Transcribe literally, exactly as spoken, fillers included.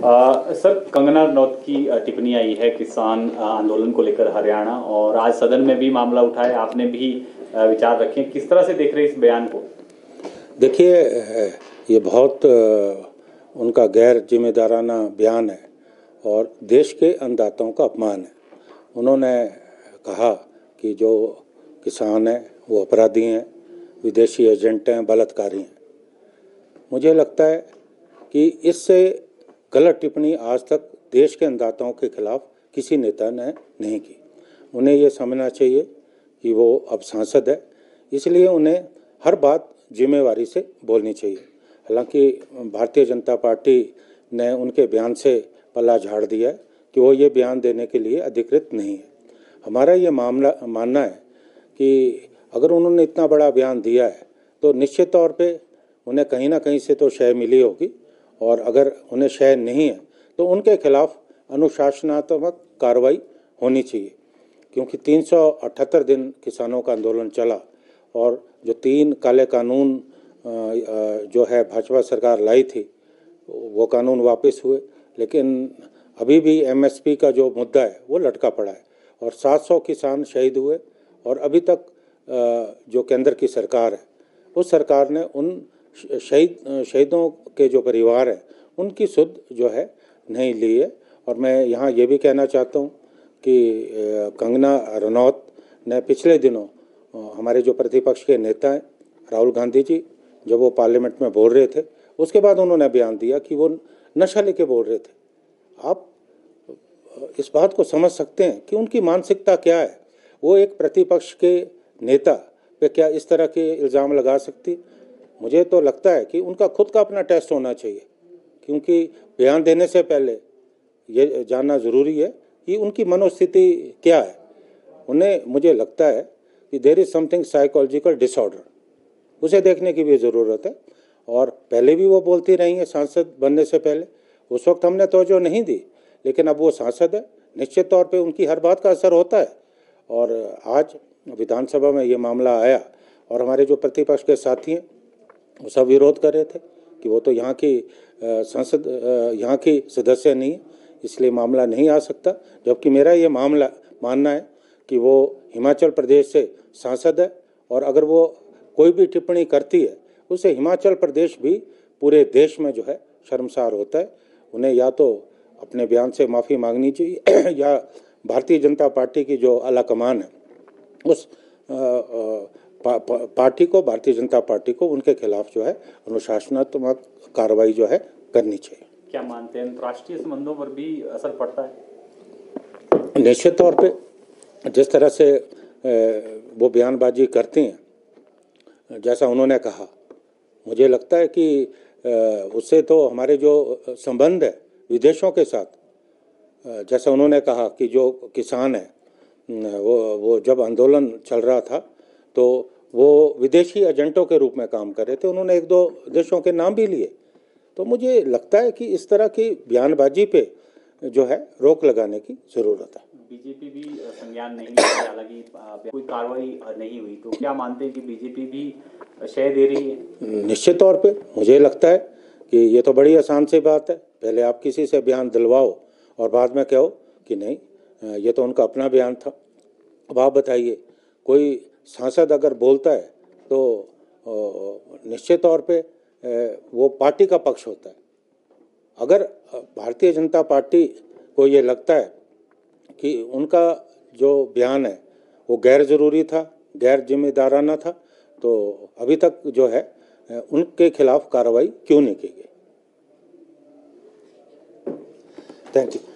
आ, sir, Kangana Ranaut की अ, टिप्पणी आई है किसान अ, आंदोलन को लेकर हरियाणा, और आज सदन में भी मामला उठाया, आपने भी अ, विचार रखे। किस तरह से देख रहे हैं इस बयान को? देखिए, ये बहुत अ, उनका गैर जिम्मेदाराना बयान है और देश के अन्नदाताओं का अपमान है। उन्होंने कहा कि जो किसान हैं वो अपराधी हैं, विदेशी एजेंट हैं, बलात्कारी हैं। मुझे लगता है कि इससे गलत टिप्पणी आज तक देश के अन्नदाताओं के खिलाफ किसी नेता ने नहीं की। उन्हें ये समझना चाहिए कि वो अब सांसद है, इसलिए उन्हें हर बात जिम्मेवारी से बोलनी चाहिए। हालांकि भारतीय जनता पार्टी ने उनके बयान से पल्ला झाड़ दिया है कि वो ये बयान देने के लिए अधिकृत नहीं है। हमारा ये मामला मानना है कि अगर उन्होंने इतना बड़ा बयान दिया है तो निश्चित तौर पे उन्हें कहीं ना कहीं से तो शय मिली होगी, और अगर उन्हें शय नहीं है तो उनके खिलाफ अनुशासनात्मक कार्रवाई होनी चाहिए, क्योंकि तीन सौ अठहत्तर दिन किसानों का आंदोलन चला और जो तीन काले कानून जो है भाजपा सरकार लाई थी वो कानून वापस हुए, लेकिन अभी भी एमएसपी का जो मुद्दा है वो लटका पड़ा है और सात सौ किसान शहीद हुए, और अभी तक जो केंद्र की सरकार है उस सरकार ने उन शहीद शहीदों के जो परिवार हैं उनकी सुध जो है नहीं ली है। और मैं यहाँ ये भी कहना चाहता हूँ कि कंगना रनौत ने पिछले दिनों हमारे जो प्रतिपक्ष के नेता हैं राहुल गांधी जी, जब वो पार्लियामेंट में बोल रहे थे उसके बाद उन्होंने बयान दिया कि वो नशा लेके बोल रहे थे। आप इस बात को समझ सकते हैं कि उनकी मानसिकता क्या है। वो एक प्रतिपक्ष के नेता पे क्या इस तरह के इल्ज़ाम लगा सकती? मुझे तो लगता है कि उनका खुद का अपना टेस्ट होना चाहिए, क्योंकि बयान देने से पहले ये जानना ज़रूरी है कि उनकी मनोस्थिति क्या है। उन्हें, मुझे लगता है कि there is something psychological disorder, उसे देखने की भी ज़रूरत है। और पहले भी वो बोलती रही हैं सांसद बनने से पहले, उस वक्त हमने तवज्जो नहीं दी, लेकिन अब वो सांसद है, निश्चित तौर पे उनकी हर बात का असर होता है। और आज विधानसभा में ये मामला आया और हमारे जो प्रतिपक्ष के साथी हैं वो सब विरोध कर रहे थे कि वो तो यहाँ की संसद यहाँ की सदस्य नहीं है, इसलिए मामला नहीं आ सकता। जबकि मेरा ये मामला मानना है कि वो हिमाचल प्रदेश से सांसद है, और अगर वो कोई भी टिप्पणी करती है उसे हिमाचल प्रदेश भी पूरे देश में जो है शर्मसार होता है। उन्हें या तो अपने बयान से माफ़ी मांगनी चाहिए या भारतीय जनता पार्टी की जो आला कमान है उस आ, आ, पा, पा, पार्टी को भारतीय जनता पार्टी को उनके खिलाफ जो है अनुशासनात्मक कार्रवाई जो है करनी चाहिए। क्या मानते हैं अंतर्राष्ट्रीय संबंधों पर भी असर पड़ता है? निश्चित तौर पे जिस तरह से वो बयानबाजी करती हैं, जैसा उन्होंने कहा, मुझे लगता है कि उससे तो हमारे जो संबंध है विदेशों के साथ, जैसा उन्होंने कहा कि जो किसान है वो वो जब आंदोलन चल रहा था तो वो विदेशी एजेंटों के रूप में काम कर रहे थे, उन्होंने एक दो देशों के नाम भी लिए। तो मुझे लगता है कि इस तरह की बयानबाजी पे जो है रोक लगाने की ज़रूरत है। बीजेपी भी संज्ञान नहीं है, हालांकि कोई कार्रवाई नहीं हुई, तो क्या मानते हैं कि बीजेपी भी शय दे रही है? निश्चित तौर पे मुझे लगता है कि ये तो बड़ी आसान सी बात है। पहले आप किसी से बयान दिलवाओ और बाद में कहो कि नहीं ये तो उनका अपना बयान था। अब आप बताइए, कोई सांसद अगर बोलता है तो निश्चित तौर पे वो पार्टी का पक्ष होता है। अगर भारतीय जनता पार्टी को ये लगता है कि उनका जो बयान है वो गैर ज़रूरी था, गैर जिम्मेदाराना था, तो अभी तक जो है उनके खिलाफ कार्रवाई क्यों नहीं की गई? Thank you.